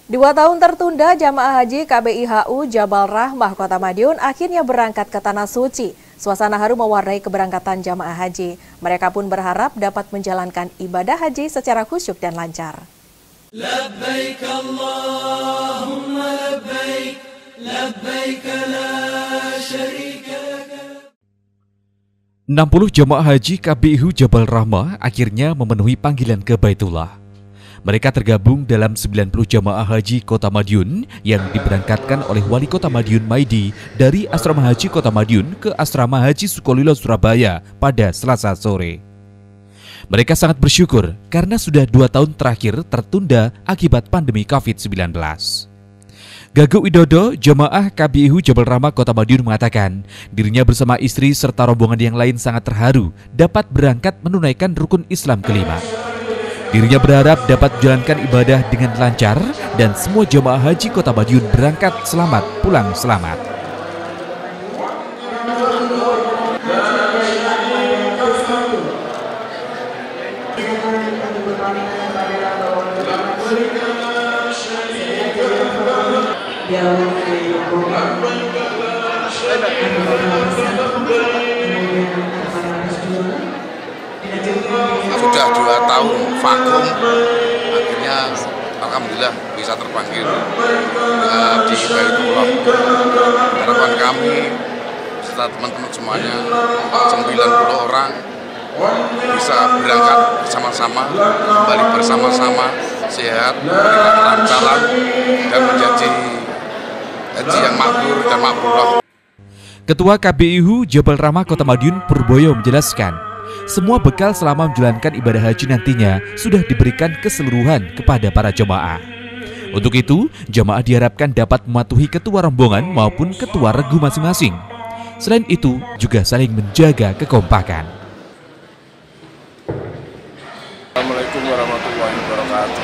2 tahun tertunda, jamaah haji KBIHU Jabal Rahmah Kota Madiun akhirnya berangkat ke Tanah Suci. Suasana haru mewarnai keberangkatan jamaah haji. Mereka pun berharap dapat menjalankan ibadah haji secara khusyuk dan lancar. Labbaik Allahumma labbaik, labbaik la syarika lak. 60 jamaah haji KBIHU Jabal Rahmah akhirnya memenuhi panggilan ke Baitullah. Mereka tergabung dalam 90 jamaah haji Kota Madiun yang diberangkatkan oleh Wali Kota Madiun Maidi dari Asrama Haji Kota Madiun ke Asrama Haji Sukolilo Surabaya pada Selasa sore. Mereka sangat bersyukur karena sudah 2 tahun terakhir tertunda akibat pandemi COVID-19. Gaguk Widodo, jamaah KBIHU Jabal Rahmah Kota Madiun mengatakan dirinya bersama istri serta rombongan yang lain sangat terharu dapat berangkat menunaikan rukun Islam kelima. Dirinya berharap dapat menjalankan ibadah dengan lancar dan semua jamaah haji Kota Madiun berangkat selamat, pulang selamat. Sudah 2 tahun vakum, akhirnya alhamdulillah bisa terpanggil di Baitullah. Harapan kami serta teman-teman semuanya 90 orang bisa berangkat bersama-sama, kembali bersama-sama, sehat, memberikan kelancaran dan menjadi haji yang makbul dan mabrurah. Ketua KBIHU Jabal Rahmah Kota Madiun Purboyo menjelaskan, semua bekal selama menjalankan ibadah haji nantinya sudah diberikan keseluruhan kepada para jemaah. Untuk itu, jemaah diharapkan dapat mematuhi ketua rombongan maupun ketua regu masing-masing. Selain itu, juga saling menjaga kekompakan. Assalamualaikum warahmatullahi wabarakatuh.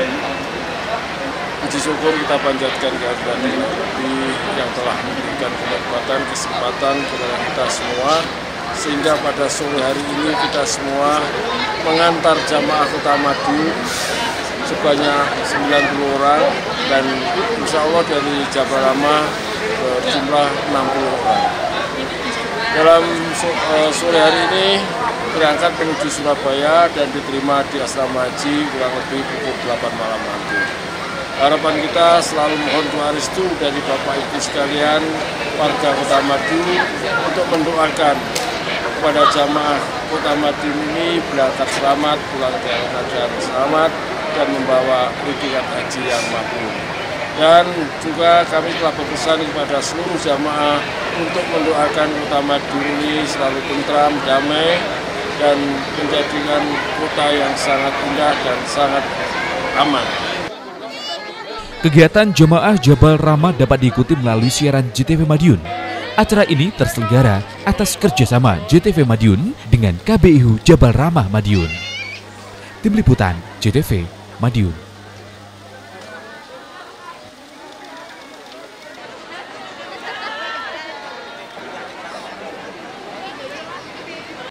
Puji syukur kita panjatkan kehadirat Ilahi yang telah memberikan kekuatan, kesempatan kepada kita semua, sehingga pada sore hari ini kita semua mengantar jamaah Kota Madiun sebanyak 90 orang dan insya Allah dari Jabal Rahmah berjumlah 60 orang. Dalam sore hari ini berangkat menuju Surabaya dan diterima di Asrama Haji kurang lebih pukul 8 malam nanti. Harapan kita selalu mohon doa restu dari Bapak Ibu sekalian, warga Kota Madiun untuk mendoakan kepada jamaah Kota Madiun ini berangkat selamat, pulang dengan selamat dan membawa riwayat haji yang mabrur. Dan juga kami telah berpesan kepada seluruh jamaah untuk mendoakan Kota Madiun ini selalu tentram, damai dan menjadikan kota yang sangat indah dan sangat aman. Kegiatan jemaah Jabal Rahmah dapat diikuti melalui siaran JTV Madiun. Acara ini terselenggara atas kerjasama JTV Madiun dengan KBIHU Jabal Rahmah Madiun. Tim Liputan JTV Madiun.